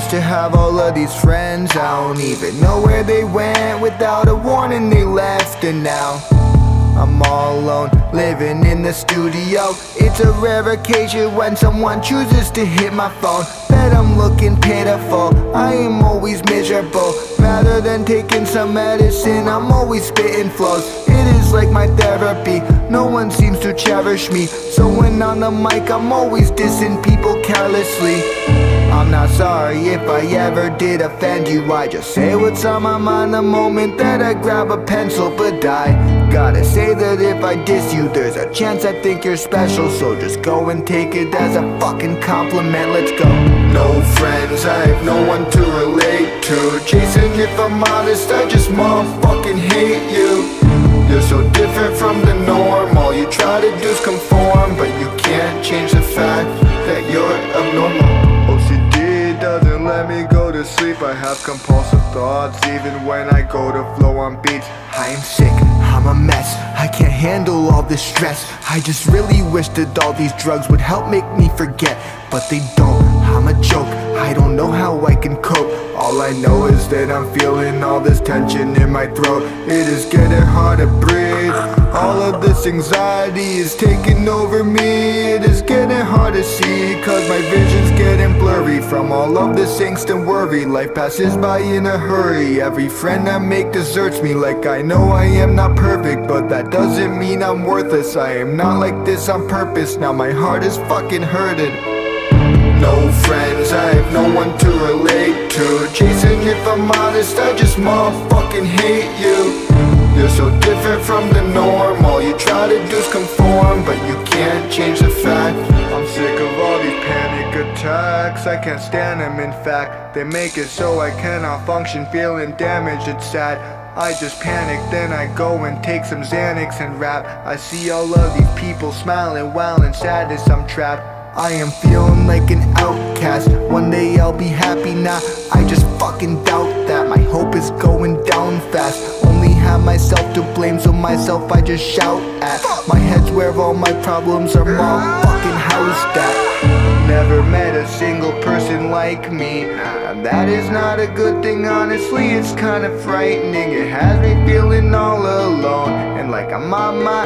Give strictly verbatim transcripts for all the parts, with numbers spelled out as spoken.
used to have all of these friends, I don't even know where they went. Without a warning they left, and now I'm all alone, living in the studio. It's a rare occasion when someone chooses to hit my phone. Bet I'm looking pitiful, I am always miserable. Rather than taking some medicine, I'm always spitting flows. It is like my therapy, no one seems to cherish me. So when on the mic, I'm always dissing people carelessly. I'm not sorry if I ever did offend you, I just say what's on my mind the moment that I grab a pencil. But I gotta say that if I diss you, there's a chance I think you're special. So just go and take it as a fucking compliment, let's go. No friends, I have no one to relate to. Jason, if I'm honest, I just motherfucking hate you. You're so different from the norm, all you try to do is conform. But you can't change the fact that you're abnormal. O C D doesn't let me go to sleep, I have compulsive thoughts even when I go to flow on beats. I am sick, I'm a mess, I can't handle all this stress. I just really wish that all these drugs would help make me forget, but they don't. I'm a joke, I don't know how I can cope. All I know is that I'm feeling all this tension in my throat. It is getting hard to breathe, all of this anxiety is taking over me. It is getting hard to see, cause my vision's getting blurry from all of this angst and worry. Life passes by in a hurry, every friend I make deserts me. Like I know I am not perfect, but that doesn't mean I'm worthless. I am not like this on purpose, now my heart is fucking hurted. No friends, I have no one to relate to. Jason, if I'm honest, I just motherfucking hate you. You're so different from the norm, all you try to do is conform. But you can't change the fact I'm sick of all these panic attacks, I can't stand them in fact. They make it so I cannot function, feeling damaged, it's sad. I just panic, then I go and take some Xanax and rap. I see all of these people smiling while in sadness I'm trapped. I am feeling like an outcast, one day I'll be happy, nah, I just fucking doubt that. My hope is going down fast, only have myself to blame, so myself I just shout at. My head's where all my problems are motherfucking housed at. Never met a single person like me, and that is not a good thing, honestly, it's kinda frightening. It has me feeling all alone, and like I'm on my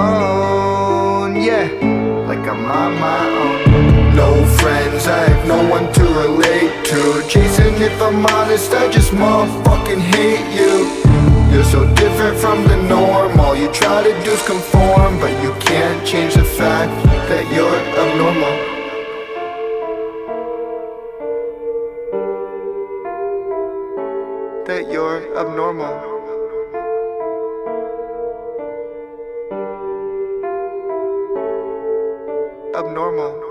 own, yeah, like I'm on my own. No friends, I have no one to relate to. Jason, if I'm honest, I just motherfucking hate you. You're so different from the norm, all you try to do is conform. But you can't change the fact that you're abnormal. That you're abnormal. Abnormal.